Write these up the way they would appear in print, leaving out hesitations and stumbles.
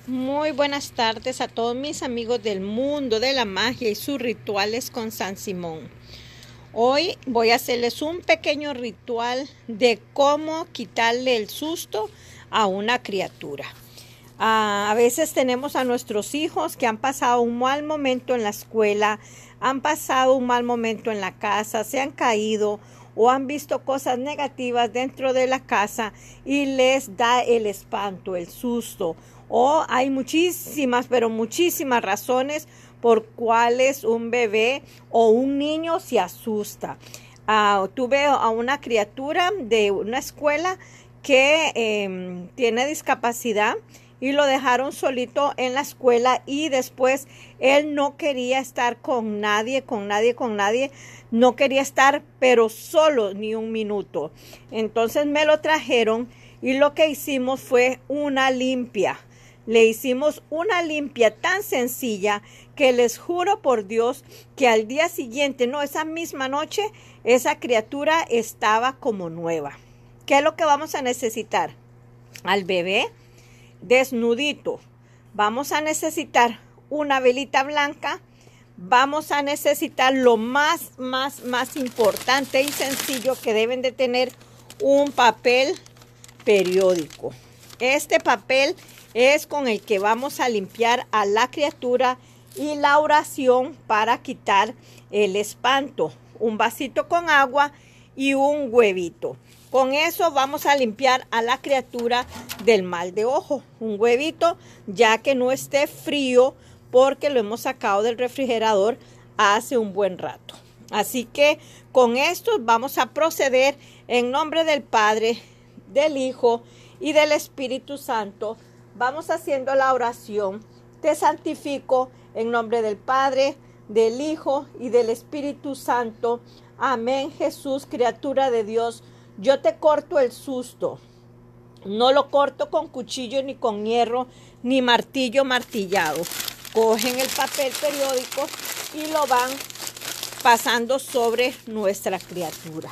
Muy buenas tardes a todos mis amigos del mundo de la magia y sus rituales con San Simón. Hoy voy a hacerles un pequeño ritual de cómo quitarle el susto a una criatura. A veces tenemos a nuestros hijos que han pasado un mal momento en la escuela, han pasado un mal momento en la casa, se han caído o han visto cosas negativas dentro de la casa y les da el espanto, el susto. O hay muchísimas, pero muchísimas razones por cuales un bebé o un niño se asusta. Tuve a una criatura de una escuela que tiene discapacidad y lo dejaron solito en la escuela y después él no quería estar con nadie, no quería estar pero solo ni un minuto. Entonces me lo trajeron y lo que hicimos fue una limpia. Le hicimos una limpia tan sencilla que les juro por Dios que al día siguiente, no, esa misma noche, esa criatura estaba como nueva. ¿Qué es lo que vamos a necesitar? Al bebé desnudito. Vamos a necesitar una velita blanca. Vamos a necesitar lo más importante y sencillo que deben de tener, un papel periódico. Este papel es con el que vamos a limpiar a la criatura y la oración para quitar el espanto. Un vasito con agua y un huevito. Con eso vamos a limpiar a la criatura del mal de ojo. Un huevito, ya que no esté frío, porque lo hemos sacado del refrigerador hace un buen rato. Así que con esto vamos a proceder en nombre del Padre, del Hijo y del Espíritu Santo. Vamos haciendo la oración. Te santifico en nombre del Padre, del Hijo y del Espíritu Santo. Amén. Jesús, criatura de Dios, yo te corto el susto. No lo corto con cuchillo, ni con hierro, ni martillo martillado. Cogen el papel periódico y lo van pasando sobre nuestra criatura.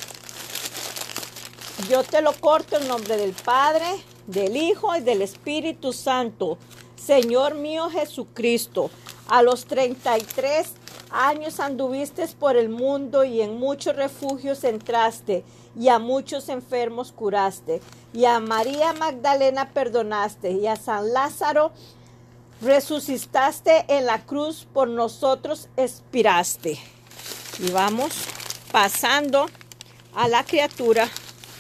Yo te lo corto en nombre del Padre, del Hijo y del Espíritu Santo. Señor mío Jesucristo, a los 33 años anduviste por el mundo y en muchos refugios entraste y a muchos enfermos curaste y a María Magdalena perdonaste y a San Lázaro resucitaste en la cruz, por nosotros expiraste. Y vamos pasando a la criatura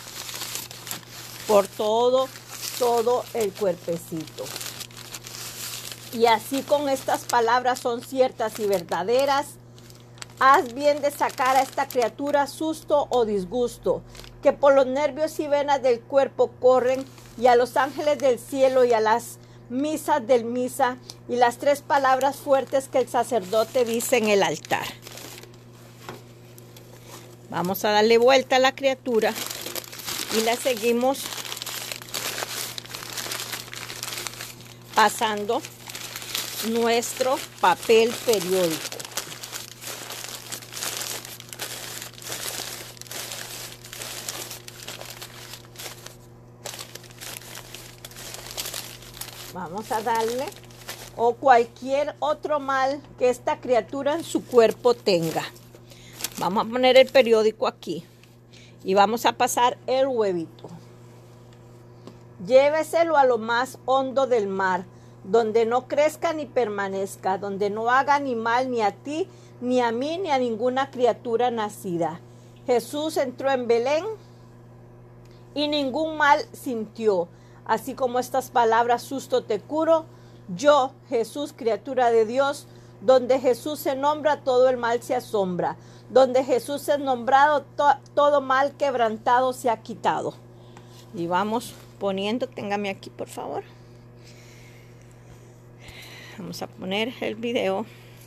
por todo el cuerpecito. Y así, con estas palabras son ciertas y verdaderas. Haz bien de sacar a esta criatura susto o disgusto, que por los nervios y venas del cuerpo corren, y a los ángeles del cielo y a las misas del misa, y las 3 palabras fuertes que el sacerdote dice en el altar. Vamos a darle vuelta a la criatura y la seguimos pasando nuestro papel periódico. Vamos a darle, o cualquier otro mal que esta criatura en su cuerpo tenga. Vamos a poner el periódico aquí y vamos a pasar el huevito. Lléveselo a lo más hondo del mar, donde no crezca ni permanezca, donde no haga ni mal ni a ti, ni a mí, ni a ninguna criatura nacida. Jesús entró en Belén y ningún mal sintió. Así como estas palabras, susto te curo, yo, Jesús, criatura de Dios, donde Jesús se nombra, todo el mal se asombra. Donde Jesús es nombrado, todo mal quebrantado se ha quitado. Y vamos poniendo, téngame aquí por favor. Vamos a poner el video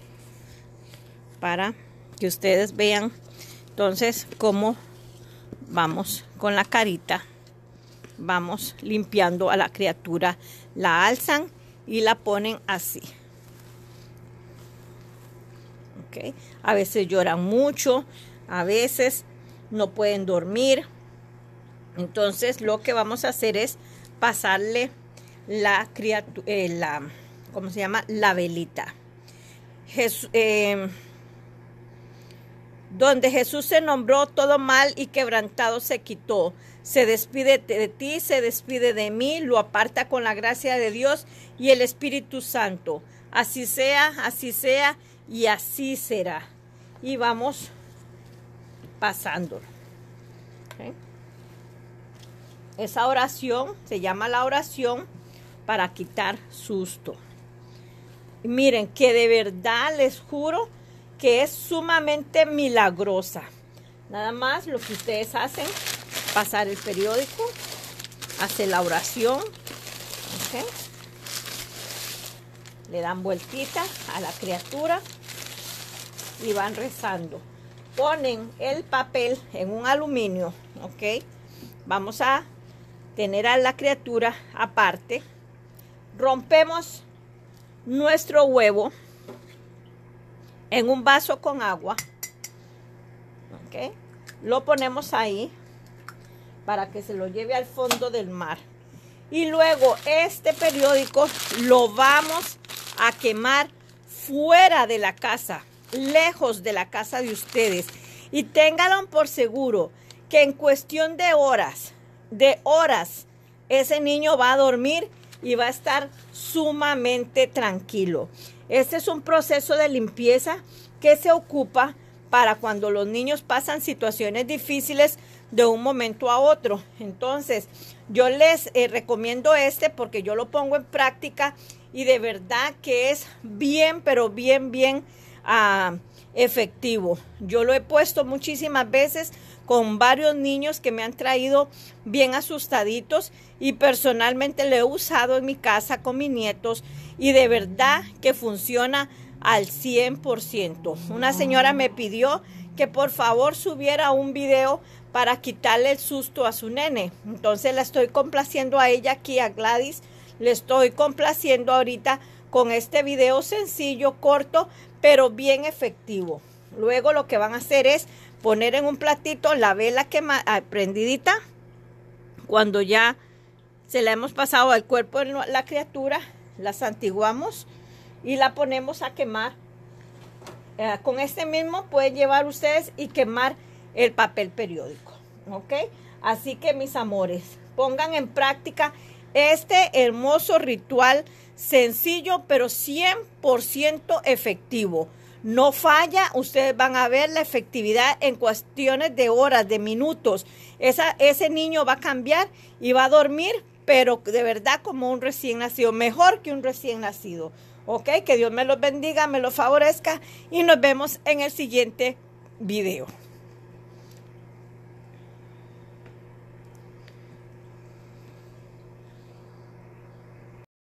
para que ustedes vean entonces cómo vamos con la carita. Vamos limpiando a la criatura, la alzan y la ponen así. ¿Okay? A veces lloran mucho, a veces no pueden dormir. Entonces lo que vamos a hacer es pasarle la criatura, ¿cómo se llama? La velita. Donde Jesús se nombró, todo mal y quebrantado se quitó. Se despide de ti, se despide de mí, lo aparta con la gracia de Dios y el Espíritu Santo. Así sea y así será. Y vamos pasándolo. ¿Okay? Esa oración se llama la oración para quitar susto. Y miren que de verdad les juro que es sumamente milagrosa. Nada más lo que ustedes hacen, pasar el periódico, hacer la oración, ¿okay? Le dan vueltita a la criatura y van rezando. Ponen el papel en un aluminio, ¿ok? Vamos a tener a la criatura aparte. Rompemos nuestro huevo en un vaso con agua, ¿ok? Lo ponemos ahí para que se lo lleve al fondo del mar. Y luego este periódico lo vamos a quemar fuera de la casa, lejos de la casa de ustedes. Y ténganlo por seguro que en cuestión de horas, ese niño va a dormir y va a estar sumamente tranquilo. Este es un proceso de limpieza que se ocupa para cuando los niños pasan situaciones difíciles de un momento a otro. Entonces, yo les recomiendo porque yo lo pongo en práctica y de verdad que es bien, pero bien efectivo. Yo lo he puesto muchísimas veces con varios niños que me han traído bien asustaditos y personalmente lo he usado en mi casa con mis nietos y de verdad que funciona al 100%. Una señora me pidió que por favor subiera un video para quitarle el susto a su nene. Entonces la estoy complaciendo a ella aquí, a Gladys. Le estoy complaciendo ahorita con este video sencillo, corto, pero bien efectivo. Luego lo que van a hacer es poner en un platito la vela prendidita. Cuando ya se la hemos pasado al cuerpo de la criatura, la santiguamos y la ponemos a quemar. Con este mismo pueden llevar ustedes y quemar el papel periódico, ¿ok? Así que mis amores, pongan en práctica este hermoso ritual sencillo pero 100% efectivo. No falla, ustedes van a ver la efectividad en cuestiones de horas, de minutos. Ese niño va a cambiar y va a dormir, pero de verdad como un recién nacido, mejor que un recién nacido. Ok, que Dios me los bendiga, me los favorezca y nos vemos en el siguiente video.